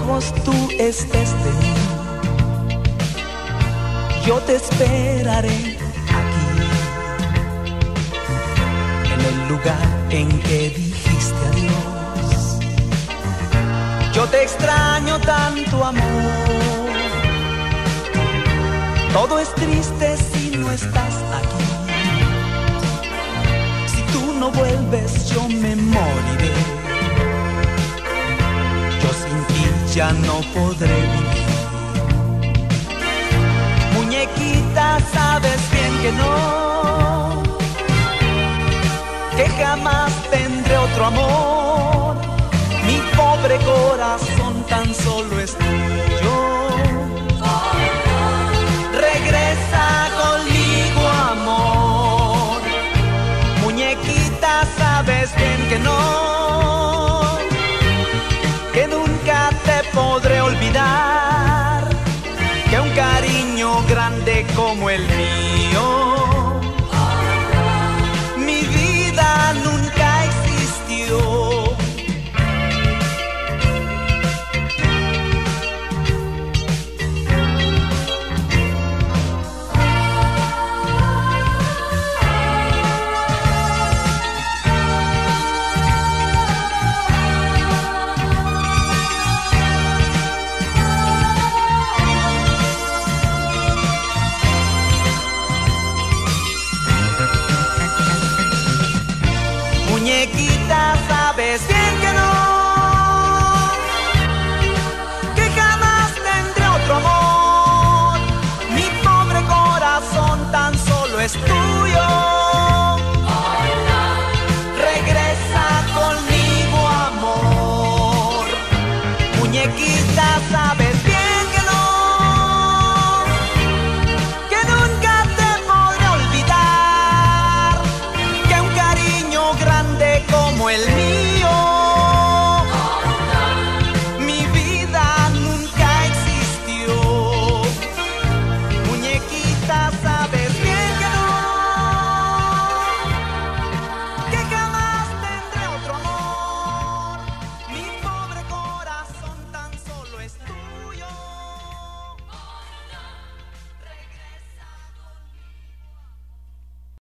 lejos tú estés de mí, yo te esperaré aquí, en el lugar en que dijiste adiós. Yo te extraño tanto, amor. Todo es triste si no estás aquí. Si tú no vuelves, yo me moriré. Yo sin ti ya no podré vivir. Muñequita, sabes bien que no, que jamás tendré otro amor. Mi pobre corazón tan solo es tuyo. Regresa conmigo, amor. Muñequita, sabes bien que no, que nunca te podré olvidar, que un cariño grande como el mío